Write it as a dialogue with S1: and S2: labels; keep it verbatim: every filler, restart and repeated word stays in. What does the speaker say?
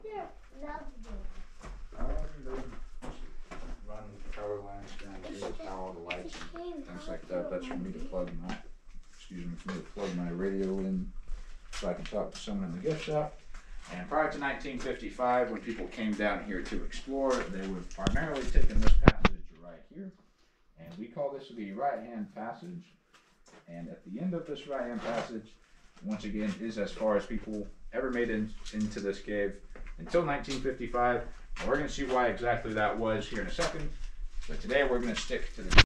S1: Um, they run power lines down here to power the lights and things like that. That's for me to plug my, excuse me, for me to plug my radio in so I can talk to someone in the gift shop. And prior to nineteen fifty-five, when people came down here to explore, they would primarily take in this passage right here. And we call this the right-hand passage. And at the end of this right-hand passage, once again, is as far as people ever made in, into this cave until nineteen fifty-five. And we're going to see why exactly that was here in a second. But today we're going to stick to the